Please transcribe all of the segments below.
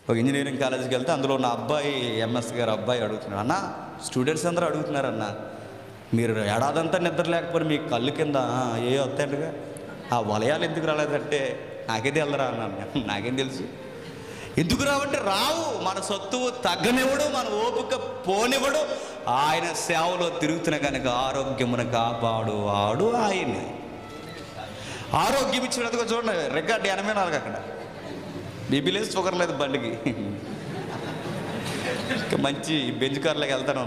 ఒక ఇంజనీరింగ్ కాలేజీకి వెళ్తే అందులో ఉన్న అబ్బాయి, ఎంఎస్ గారు అబ్బాయి అడుగుతున్నాడు, అన్న స్టూడెంట్స్ అందరూ అడుగుతున్నారన్న, మీరు ఏడాదంతా నిద్ర లేకపోతే మీ కళ్ళు కింద ఏ వస్తాయంటగా, ఆ వలయాలు ఎందుకు రాలేదంటే నాకేది వెళ్ళరా అన్నాను. నాకేం తెలుసు, ఎందుకు రావంటే రావు. మన సొత్తువు తగ్గనివ్వడు, మన ఓపిక పోనివ్వడు. ఆయన సేవలో తిరుగుతున్న కనుక ఆరోగ్యమును కాపాడు వాడు ఆయనే. ఆరోగ్యం ఇచ్చినందుకు చూడండి, రికార్డు 84 అక్కడ. బీపీ లేదు, షుగర్ లేదు బండికి, మంచి బెంచ్ కార్లోకి వెళ్తాను.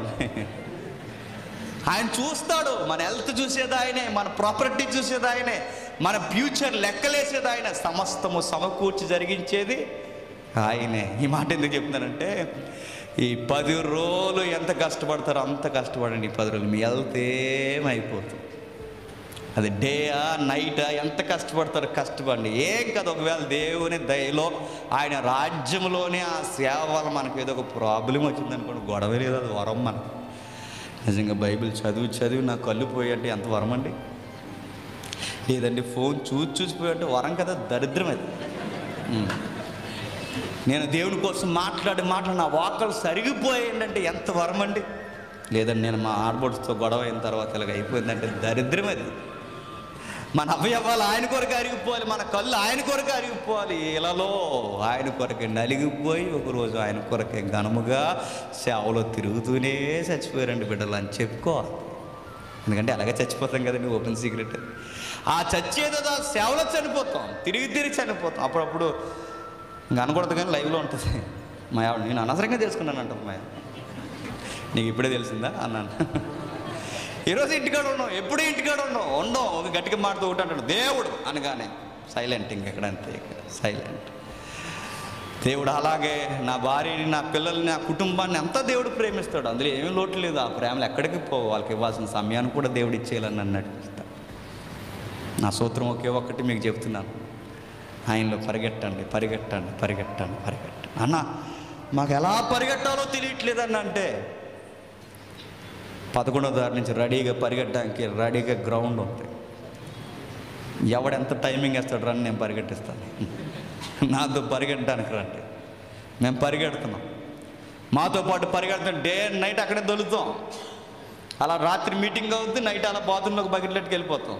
ఆయన చూస్తాడు, మన హెల్త్ చూసేది ఆయనే, మన ప్రాపర్టీ చూసేది ఆయనే, మన ఫ్యూచర్ లెక్కలేసేది ఆయన, సమస్తము సమకూర్చి జరిగించేది ఆయనే. ఈ మాట ఎందుకు చెప్తున్నానంటే, ఈ 10 రోజులు ఎంత కష్టపడతారో అంత కష్టపడండి. ఈ 10 రోజులు మీ హెల్త్ ఏమైపోతుంది. అది డేయా నైటా ఎంత కష్టపడతారో కష్టపడండి, ఏం కదా. ఒకవేళ దేవుని దయలో ఆయన రాజ్యంలోనే ఆ సేవ వల్ల మనకు ఏదో ఒక ప్రాబ్లం వచ్చిందనుకోండి, గొడవ లేదు, అది వరం మనకు. నిజంగా బైబిల్ చదివి నా కళ్ళు పోయంటే ఎంత వరం అండి. లేదండి ఫోన్ చూసిపోయంటే వరం కదా, దరిద్రం అది. నేను దేవుని కోసం మాట్లాడి నా వాక్కలు సరిగిపోయాయంటే ఎంత వరం అండి. లేదండి నేను మా ఆడబడుతో గొడవ అయిన తర్వాత ఇలాగ అయిపోయిందంటే దరిద్రం అది. మన అవయవాలు ఆయన కొరకు అరిగిపోవాలి, మన కళ్ళు ఆయన కొరకు అరిగిపోవాలి. ఇలాలో ఆయన కొరకే నలిగిపోయి ఒకరోజు ఆయన కొరకే ఘనముగా సేవలో తిరుగుతూనే చచ్చిపోయారండి బిడ్డలు అని చెప్పుకోవాలి. ఎందుకంటే అలాగే చచ్చిపోతాం కదండి, ఓపెన్ సీక్రెట్. ఆ చచ్చేదో సేవలో చనిపోతాం, తిరిగి చనిపోతాం. అప్పుడప్పుడు ఇంకా అనకూడదు కానీ లైవ్లో ఉంటుంది. మా ఆవిడ నేను అనవసరంగా చేసుకున్నాను అంటారు. మా నీకు ఇప్పుడే తెలిసిందా అన్నాను. ఈరోజు ఇంటికాడ ఉన్నాం, ఎప్పుడూ ఇంటికాడ ఉండం ఒక గట్టిగా మాటతో ఒకటి అంటాడు దేవుడు అనగానే సైలెంట్, ఇంకెక్కడంతే సైలెంట్. దేవుడు అలాగే నా భార్యని, నా పిల్లల్ని, నా కుటుంబాన్ని అంతా దేవుడు ప్రేమిస్తాడు. అందులో ఏమీ లోటు లేదు. ఆ ప్రేమలు ఎక్కడికి పోవు, వాళ్ళకి ఇవ్వాల్సిన సమయాన్ని కూడా దేవుడు ఇచ్చేయాలని నన్ను నడిపిస్తాడు. నా సూత్రం ఒక్కటి మీకు చెప్తున్నాను, ఆయనలో పరిగెట్టండి. అన్న మాకు ఎలా పరిగెట్టాలో తెలియట్లేదన్న అంటే 11వ దారి నుంచి రెడీగా పరిగెట్టడానికి రెడీగా గ్రౌండ్ ఉంటుంది. ఎవడెంత టైమింగ్ వేస్తాడు రండి నేను పరిగెట్టిస్తాను, నాతో పరిగెట్టడానికి రండి. మేము పరిగెడుతున్నాం, మాతో పాటు పరిగెడుతాం. డే అండ్ నైట్ అక్కడే దొలుతాం. అలా రాత్రి మీటింగ్ అవుతుంది, నైట్ అలా బాత్రూంలోకి బకెట్లెట్టుకు వెళ్ళిపోతాం.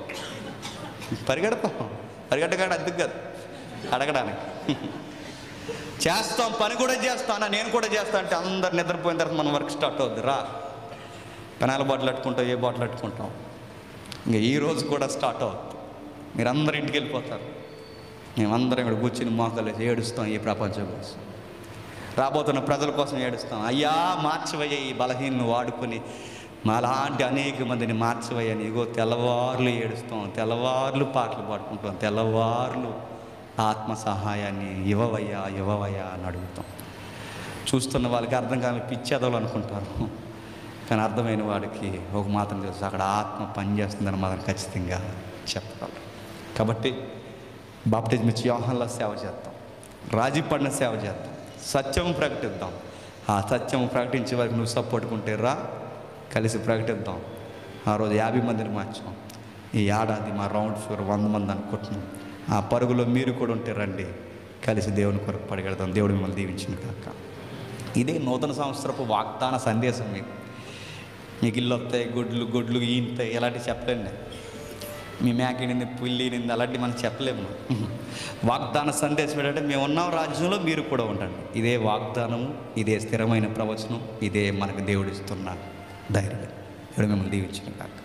పరిగెట్టగాడు అందుకు కాదు, అడగడానికి చేస్తాం. పని కూడా చేస్తాం, నేను కూడా చేస్తాను అంటే అందరు నిద్రపోయిన తర్వాత మన వర్క్ స్టార్ట్ అవుద్ది. రా పెనాల బాటిల్ అట్టుకుంటాం, ఏ బాటిల్ అట్టుకుంటాం. ఇంకా ఈరోజు కూడా స్టార్ట్ అవుతుంది. మీరందరూ ఇంటికి వెళ్ళిపోతారు, మేమందరం ఇక్కడ కూర్చుని మోకాలు ఏడుస్తాం. ఈ ప్రపంచం కోసం, రాబోతున్న ప్రజల కోసం ఏడుస్తాం. అయ్యా మార్చవయ్యా, ఈ బలహీనను వాడుకొని మాలాంటి అనేక మందిని మార్చవయ్యని ఇగో తెల్లవార్లు ఏడుస్తాం, తెల్లవార్లు పాటలు పాడుకుంటాం, తెల్లవార్లు ఆత్మ సహాయాన్ని ఇవ్వవయ్యా అని అడుగుతాం. చూస్తున్న వాళ్ళకి అర్థం కాని పిచ్చేదోలు అనుకుంటారు, కానీ అర్థమైన వాడికి ఒక మాత్రం తెలుసు, అక్కడ ఆత్మ పనిచేస్తుందని మాత్రం ఖచ్చితంగా చెప్పగలరు. కాబట్టి బాప్టిజం ఇచ్చి యోహానులా సేవ చేద్దాం, రాజీ పడిన సేవ చేద్దాం, సత్యం ప్రకటిద్దాం. ఆ సత్యం ప్రకటించే వరకు నువ్వు సపోర్టుకుంటే రా, కలిసి ప్రకటిద్దాం. ఆ రోజు 50 మందిని మార్చాం. ఈ ఏడాది మా రౌండ్ ఫిగర్ 100 మంది అనుకుంటున్నాం. ఆ పరుగులో మీరు కూడా ఉంటే రండి, కలిసి దేవుని కొరకు పరిగెడదాం. దేవుడు మిమ్మల్ని దీవించిన కాక. ఇదే నూతన సంవత్సరపు వాగ్దాన సందేశం. మీకు ఇల్లు వస్తాయి, గొడ్లు ఈంతాయి, ఇలాంటివి చెప్పలేండి. మీ మేకనింది, పుల్లినింది, అలాంటివి మనం చెప్పలేము. వాగ్దాన సందేశం ఏంటంటే మేము ఉన్నాం రాజ్యంలో, మీరు కూడా ఉండండి. ఇదే వాగ్దానము, ఇదే స్థిరమైన ప్రవచనం, ఇదే మనకు దేవుడు ఇస్తున్న ధైర్యం. దేవుడు మిమ్మల్ని దీవించిన కాక.